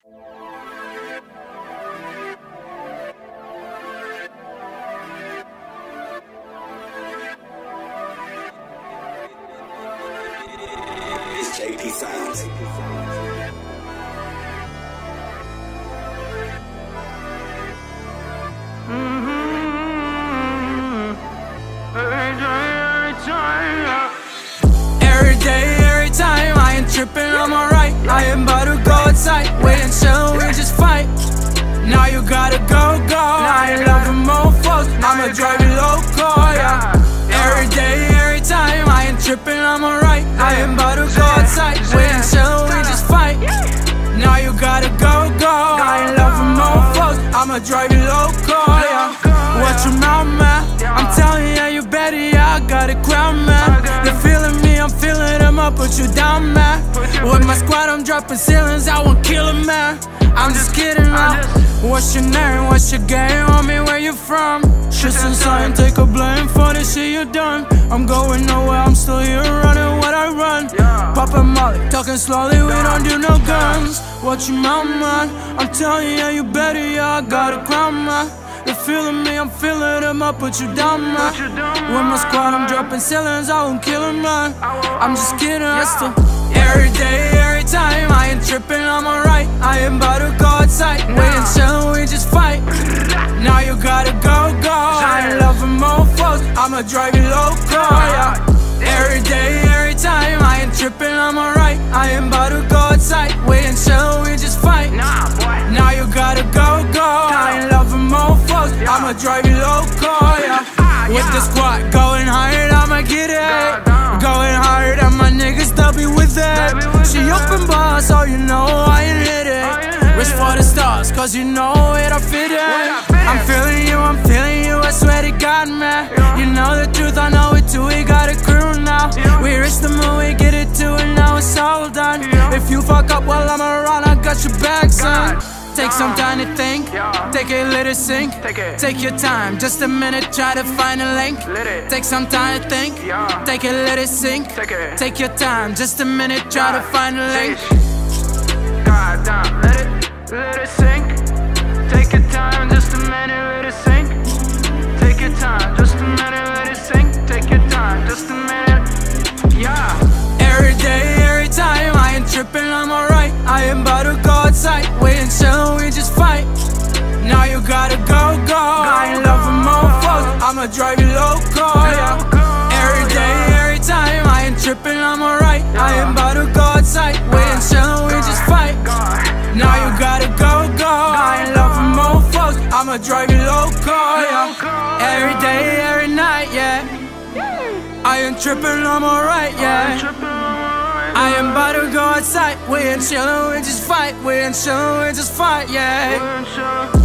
It's JP Sounds. Every day, every time, I ain't tripping, I'm alright. I ain't about to go outside, wait and chill, we just fight. Now you gotta go. Now I ain't loving more folks, I'ma drive you loco, yeah. Every day, every time, I ain't tripping, I'm alright. I ain't about to go outside, wait and chill, we just fight. Now you gotta go. I ain't loving more folks, I'ma drive you loco, yeah. Watch your mouth, man, I'm telling you, you better, yeah, I got a crown, man. You're feeling me, I'm feeling them, I'll put you down, man. With my squad, I'm dropping ceilings, I won't kill a man. I'm just kidding, man. What's your name, what's your game, homie, where you from? Shit's inside, take a blame for the shit you done. I'm going nowhere, I'm still here running what I run. Poppin' Molly, talking slowly, we don't do no guns. Watch your mouth, man, I'm telling you, you better, yeah, I got a crown, man. You're feeling me, I'm feeling them, I'll put you down, man. With my squad, I'm dropping ceilings, I won't kill a man. I'm just kidding, I still. Every day, every time, I ain't tripping, I'm alright. I ain't about to go outside, wait and chill, we just fight. Now you gotta go. I ain't loving more folks, I'ma drive you loco, yeah. Every day, every time, I ain't tripping, I'm alright. I ain't about to go outside, wait and chill, we just fight. Now you gotta go. I ain't loving more folks, I'ma drive you loco, yeah. With the squad, going hard, I'ma get it. Going hard, and my niggas, they'll be with it. She open bar, so you know I ain't hit it. Reach for the stars, cause you know it, I fit it. I'm feeling you, I swear to God, man. You know the truth, I know it too, we got a crew now. We reached the moon, we get it too, and now it's all done. If you fuck up while I'm around, I got your back, son. Take some time to think, take it, let it sink. Take your time, just a minute, try to find a link. Take some time to think, take it, let it sink. Take your time, just a minute, try to find a link. God damn, let it sink. Take your time, just a minute, let it sink. Take your time, just a minute, let it sink. Take your time, just a minute, yeah. Every day, every time, I ain't tripping, I'm alright. I ain't about to go outside, wait and chill, we just fight. Now you gotta go. I ain't loving more folks, I'ma drive you loco, yeah. Every day, every time, I ain't tripping, I'm alright. I ain't about to go outside, wait and chill, we just fight. Now you gotta go. I ain't loving more folks, I'ma drive you loco, yeah. Every day, every night, yeah. I ain't tripping, I'm alright, yeah. I ain't about to go outside, we ain't chillin', we just fight. We ain't chillin', we just fight, yeah.